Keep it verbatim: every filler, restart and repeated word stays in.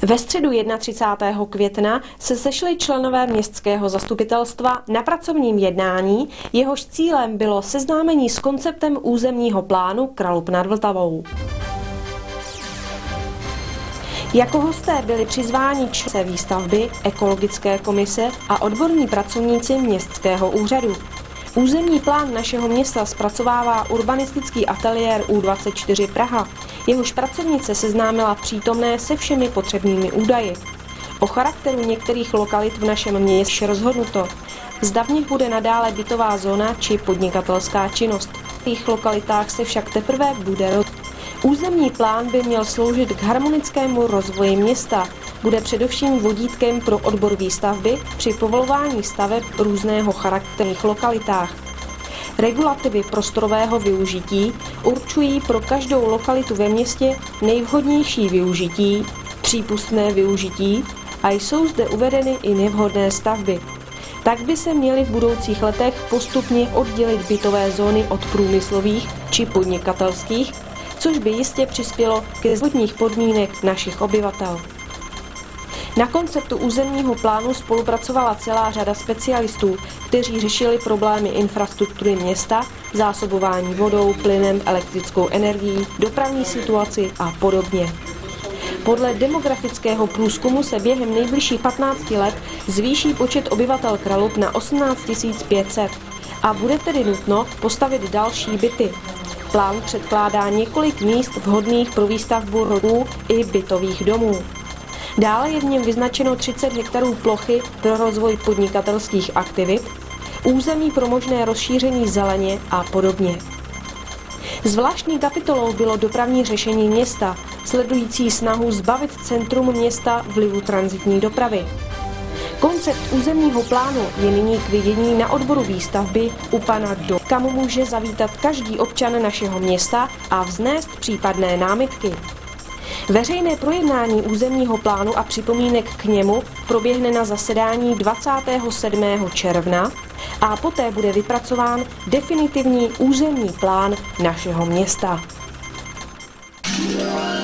Ve středu třicátého prvního května se sešli členové městského zastupitelstva na pracovním jednání, jehož cílem bylo seznámení s konceptem územního plánu Kralupy nad Vltavou. Jako hosté byli přizváni členové výstavby, ekologické komise a odborní pracovníci městského úřadu. Územní plán našeho města zpracovává urbanistický ateliér U dvacet čtyři Praha. Jehož pracovnice seznámila přítomné se všemi potřebnými údaji. O charakteru některých lokalit v našem městě rozhodnuto. Zda v nich bude nadále bytová zóna či podnikatelská činnost. V těch lokalitách se však teprve bude rozhodnout. Územní plán by měl sloužit k harmonickému rozvoji města. Bude především vodítkem pro odbor výstavby při povolování staveb různého charakteru v lokalitách. Regulativy prostorového využití určují pro každou lokalitu ve městě nejvhodnější využití, přípustné využití a jsou zde uvedeny i nevhodné stavby. Tak by se měly v budoucích letech postupně oddělit bytové zóny od průmyslových či podnikatelských, což by jistě přispělo ke zlepšení podmínek našich obyvatel. Na konceptu územního plánu spolupracovala celá řada specialistů, kteří řešili problémy infrastruktury města, zásobování vodou, plynem, elektrickou energií, dopravní situaci a podobně. Podle demografického průzkumu se během nejbližších patnácti let zvýší počet obyvatel Kralup na osmnáct tisíc pět set a bude tedy nutno postavit další byty. Plán předkládá několik míst vhodných pro výstavbu rodů i bytových domů. Dále je v něm vyznačeno třicet hektarů plochy pro rozvoj podnikatelských aktivit, území pro možné rozšíření zeleně a podobně. Zvláštní kapitolou bylo dopravní řešení města, sledující snahu zbavit centrum města vlivu tranzitní dopravy. Koncept územního plánu je nyní k vidění na odboru výstavby u pana Do, kam může zavítat každý občan našeho města a vznést případné námitky. Veřejné projednání územního plánu a připomínek k němu proběhne na zasedání dvacátého sedmého června a poté bude vypracován definitivní územní plán našeho města.